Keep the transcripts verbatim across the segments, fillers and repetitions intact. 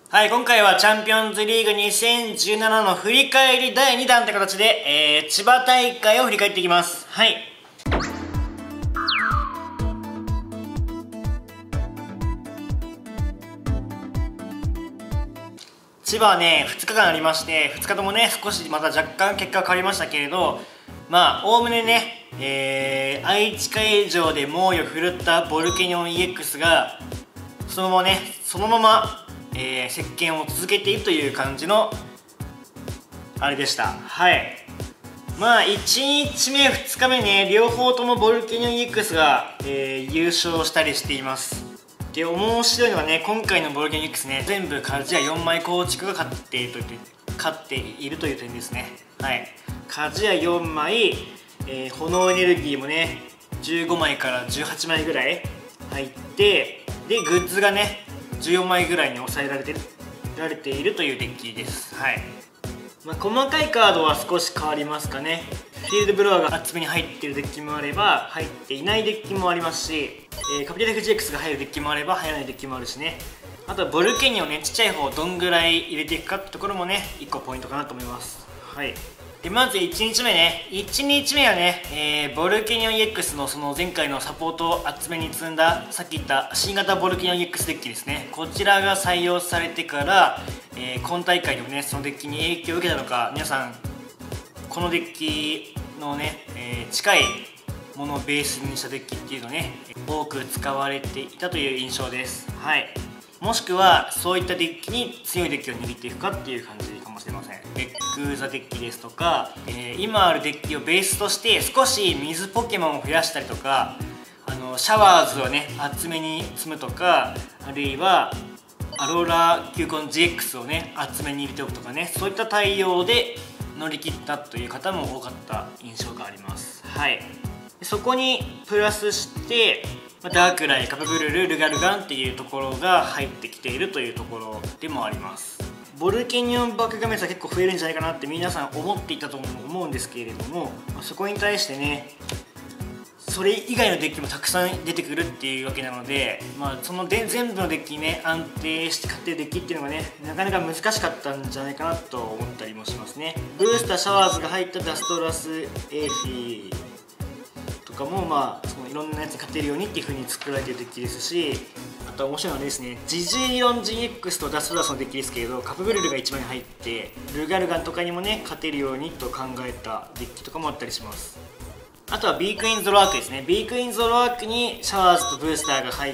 はい、今回はチャンピオンズリーグにせんじゅうななの振り返りだいにだんという形で、えー、千葉大会を振り返っていきます。はい。千葉はね、ふつかかんありまして、ふつかともね、少しまた若干結果が変わりましたけれど、まあ、おおむねね、えー、愛知会場で猛威を振るったボルケニョン イーエックス が、そのままね、そのまま、えー、席巻を続けているという感じのあれでした。はい。まあいちにちめふつかめね、両方ともボルケニョン イーエックス が、えー、優勝したりしています。で、面白いのはね、今回のボルケニョン イーエックス ね、全部鍛冶屋よんまい構築が勝っているという勝っているという点ですね。はい。鍛冶屋よんまい、えー、炎エネルギーもねじゅうごまいからじゅうはちまいぐらい入って、でグッズがねじゅうよんまいぐらいに抑えられてるられているというデッキです。はい。まあ、細かいカードは少し変わりますかね。フィールドブロワーが厚めに入っているデッキもあれば入っていないデッキもありますし、えー、カピタル エフジーエックス が入るデッキもあれば入らないデッキもあるしね。あとはボルケニオンね、ちっちゃい方をどんぐらい入れていくかってところもねいっこポイントかなと思います。はい。でまずいちにちめね、いちにちめはね、えー、ボルケニオン イーエックス のその前回のサポートを厚めに積んださっき言った新型ボルケニオン イーエックス デッキですね。こちらが採用されてから、えー、今大会でもねそのデッキに影響を受けたのか、皆さんこのデッキのね、えー、近いものをベースにしたデッキっていうのをね多く使われていたという印象です。はい。もしくはそういったデッキに強いデッキを握っていくかっていう感じかもしれません。ベックザデッキですとか、えー、今あるデッキをベースとして少し水ポケモンを増やしたりとか、あのシャワーズをね厚めに積むとか、あるいはアローラ球根 ジーエックス をね厚めに入れておくとかね、そういった対応で乗り切ったという方も多かった印象があります。はい。そこにプラスしてダークライ、カプブルル、ルガルガンっていうところが入ってきているというところでもあります。ボルケニオンバック画面差結構増えるんじゃないかなって皆さん思っていたと思うんですけれども、そこに対してねそれ以外のデッキもたくさん出てくるっていうわけなので、まあ、そので全部のデッキにね安定して勝ってるデッキっていうのがねなかなか難しかったんじゃないかなと思ったりもしますね。ブースター、シャワーズが入ったダストラス、エーフィーとかもまあそのいろんなやつに勝てるようにっていう風に作られてるデッキですし、あとは面白いのはですね、ジジーよんジーエックス とダストラスのデッキですけれど、カプブルルがいちまい入ってルガルガンとかにもね勝てるようにと考えたデッキとかもあったりします。あとはビークインゾロワークですね。ビークインゾロワークにシャワーズとブースターが入って、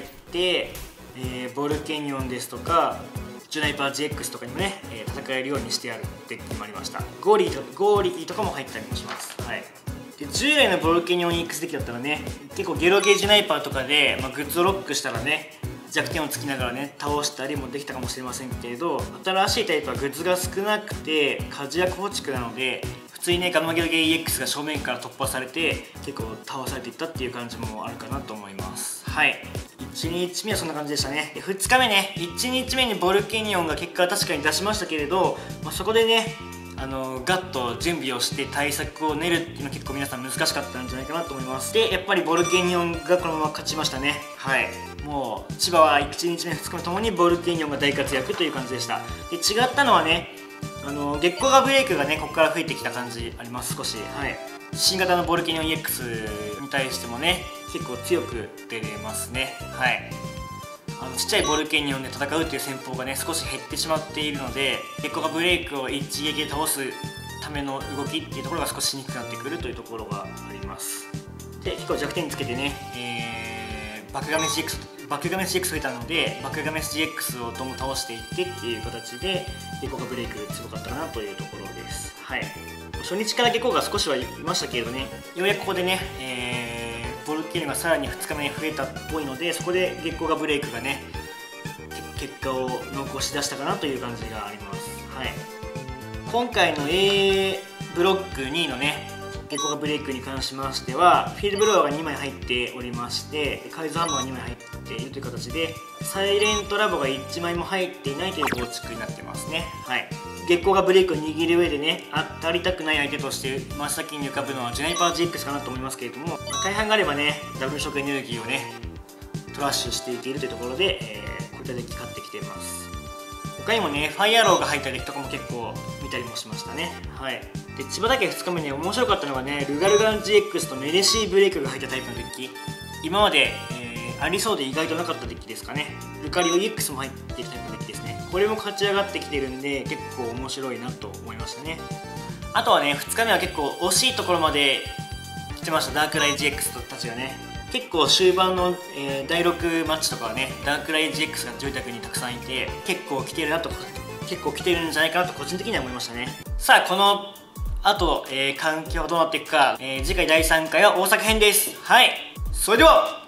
えー、ボルケニオンですとかジュナイパー ジーエックス とかにもね、えー、戦えるようにしてあるデッキもありました。ゴーリーとゴーリーとかも入ったりもします。はい。で従来のボルケニオン イーエックス デッキだったらね結構ゲロゲージュナイパーとかで、まあ、グッズをロックしたらね弱点をつきながらね倒したりもできたかもしれませんけれど、新しいタイプはグッズが少なくて鍛冶屋構築なので普通にねガンマゲロゲー イーエックス が正面から突破されて結構倒されていったっていう感じもあるかなと思います。はい。いちにちめはそんな感じでしたね。でふつかめね、いちにちめにボルケニオンが結果は確かに出しましたけれど、まあ、そこでねあのガッと準備をして対策を練るっていうのは結構皆さん難しかったんじゃないかなと思います。でやっぱりボルケニオンがこのまま勝ちましたね。はい。もう千葉はいちにちめふつかめともにボルケニオンが大活躍という感じでした。で違ったのはね、あの月光がブレイクがねここから増えてきた感じあります。少し。はい。新型のボルケニオン イーエックス に対してもね結構強く出れますね。はい。あのちっちゃいボルケニオンで戦うという戦法がね少し減ってしまっているので、月光がブレイクを一撃で倒すための動きっていうところが少ししにくくなってくるというところがあります。で結構弱点につけてね、えー、バック画面 ジーエックス バック画面 ジーエックス 増えたのでバック画面 ジーエックス をどんどん倒していってっていう形で月光がブレイク強かったかなというところです。はい。初日から月光が少しはいましたけれどね、ようやくここでね、えーボルケニオンがさらにふつかめに増えたっぽいので、そこで月光がブレイクがね結果を残し出したかなという感じがあります。はい。今回の A ブロックにいのね月光がブレイクに関しましてはフィールドブロワーがにまい入っておりまして、改造ハンマーがにまい入っているという形でサイレントラボがいちまいも入っていないという構築になってますね。はい。月光がブレイクを握る上でねあ当たりたくない相手として真っ先に浮かぶのはジュナイパー ジーエックス かなと思いますけれども、大半があればねダブルショックエネルギーをねトラッシュしていけるというところで、えー、こういったデッキ勝ってきています。 他にもねファイアローが入ったデッキとかも結構見たりもしましたね。はい。で千葉岳ふつかめね面白かったのがねルガルガン ジーエックス とメレシーブレイクが入ったタイプのデッキ、今まで、えー、ありそうで意外となかったデッキですかね。ルカリオ イーエックス も入ってるタイプのデッキですね。これも勝ち上がってきてるんで結構面白いなと思いましたね。あとはねふつかめは結構惜しいところまで来てました。ダークライ ジーエックス たちがね結構終盤の、えー、だいろくマッチとかはねダークライ ジーエックス が上位卓にたくさんいて結構来てるなと結構来てるんじゃないかなと個人的には思いましたね。さあこのあと、えー、環境はどうなっていくか、えー、次回だいさんかいは大阪編です。はい、それでは